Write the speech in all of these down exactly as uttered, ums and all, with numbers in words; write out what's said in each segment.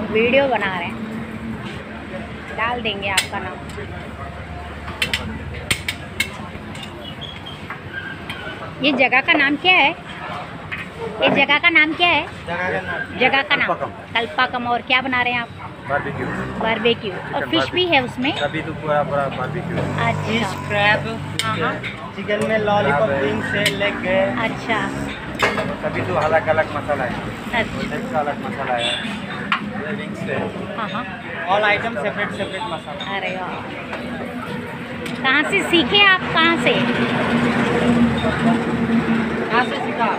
Video बना रहे हैं, डाल देंगे आपका नाम। ये जगह का नाम क्या है? ये जगह का नाम क्या है? जगह का नाम जगह का नाम कल्पाकम। और क्या बना रहे हैं आप? बारबेक्यू। बारबेक्यू। और फिश भी है उसमें? अभी तो पूरा पूरा बारबेक्यू। अच्छा। क्रैब, हाँ। चिकन में लॉलीपॉप, विंग्स है, लेग है। अच्छा। सभी तो अलग अलग मसाला है। अच्छा। लेग का अलग मसाला है, ये विंग्स है। हाँ हाँ। All item separate separate masala. अरे वाह, कहाँ से सीखे आप? कहाँ से कहाँ से सीखा?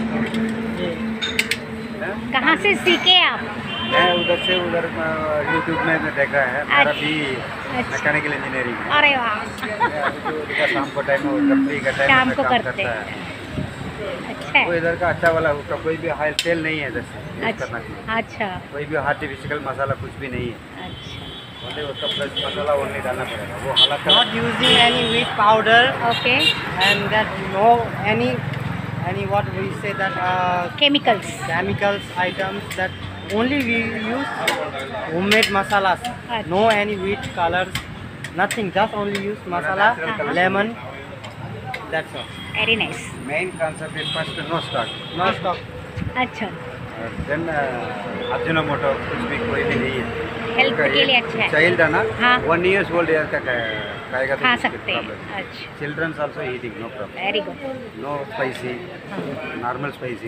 कहाँ से सीखे आप? मैं उधर से उधर यूट्यूब में देखा है। मेरा भी अच्छा। Mechanical engineering. अरे वाह, तो शाम को टाइम में फ्री का टाइम शाम में को काम करते करता हैं। है। अच्छा है। वो इधर का अच्छा वाला, उसका कोई भी हाई तेल नहीं है इधर से यूज़ अच्छा। करना चाहिए। अच्छा। कोई भी आर्टिफिशियल मसाला कुछ भी नहीं है। अच्छा। ओनली उसका फ्रेश मसाला ओनली डालना पड़ेगा। वो हालत Not using any wheat powder okay. and that no any any what we say that uh, chemicals. chemicals items that only we use homemade masalas. अच्छा। No any wheat colors, nothing. Just only use masala, natural colors. lemon. That's all. Very nice. Main concept is first no stock. No stock. अच्छा, then Ajinomoto कुछ भी कोई भी नहीं है। Health के लिए अच्छा है। चाइल्ड है ना, हाँ। वन ईयर्स ओल्ड ईयर का खाएगा तो खा उसके सकते हैं। problem। अच्छा, childrens also eating, no problem. Very good. No spicy, हाँ, नॉर्मल स्पाइसी।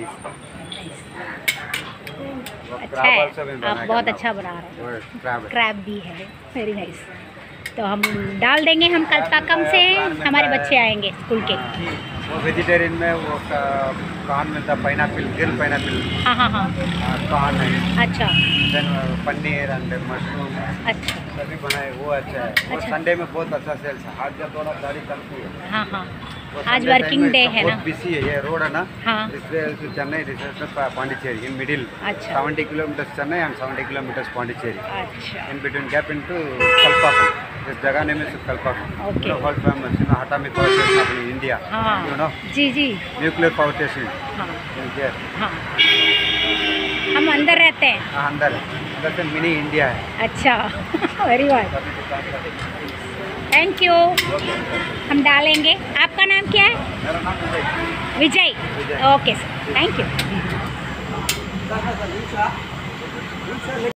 अच्छा है, आप बहुत अच्छा बना रहे हैं। क्रैब क्रैब भी है, वेरी नाइस। तो हम डाल देंगे, हम कल्पाकम से हमारे बच्चे आएंगे स्कूल के। वो वेजिटेरियन में वो कॉर्न मिलता है, पाइनएप्पल, ग्रिल पाइनएप्पल हाँ हाँ हाँ। कॉर्न है। अच्छा देन पनीर एंड मशरूम अच्छा। सभी बनाए, वो अच्छा है। वो अच्छा। संडे में बहुत अच्छा सेल्स है। आज जब थोड़ा गाड़ी चलती है। हाँ हाँ, वो आज Sunday वर्किंग time में डे इसका है ना। बहुत बिजी है, ये रोड है ना। हाँ। इसलिए Chennai reception Pondicherry in middle. अच्छा। Seventy kilometres Chennai and seventy kilometres Pondicherry. अच्छा। In between gap into Kalpakkam. This जगह name is Kalpakkam. Okay. You know, world famous, you know, atomic power station of India. हाँ You know, ji ji. nuclear power station हाँ is there. हाँ, हम अंदर रहते हैं। हाँ, अंदर है। अंदर से मिनी इंडिया है। अच्छा, वेरी गुड, सभी दुकान का देखिए। Thank you. हम डालेंगे। आपका नाम क्या है? मेरा नाम Vijay. Vijay. Vijay. Okay sir, thank you.